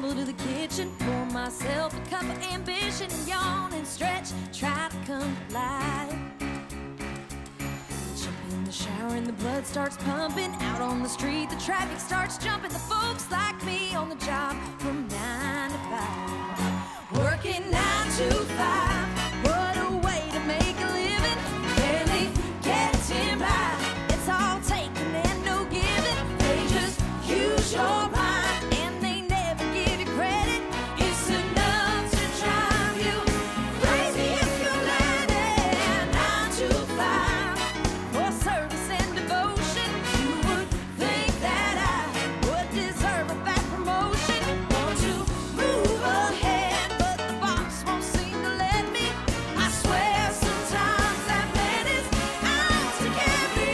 stumble to the kitchen, pour myself a cup of ambition, and yawn and stretch, try to come to life. Jump in the shower and the blood starts pumping. Out on the street, the traffic starts jumping. The folks like me on the job from 9 to 5. Working 9 to 5. What a way to make a living. Barely getting by. It's all taking and no giving. They just use your mind and they never give you credit. It's enough to drive you crazy if you're landing 9 to 5 for service and devotion. You would think that I would deserve a fat promotion. Want to move ahead, but the boss won't seem to let me. I swear sometimes that man is out to get me.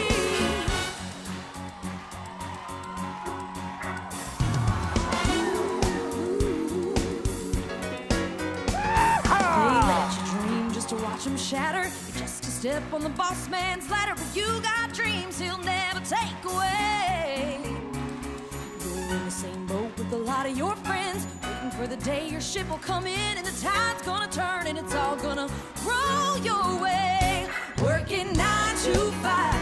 They let you dream just to watch him shatter. You're just a step on the boss man's ladder, but you got dreams he'll never take away. You're in the same boat with a lot of your friends, waiting for the day your ship will come in and the tide's gonna turn and it's all gonna roll your way. Working 9 to 5.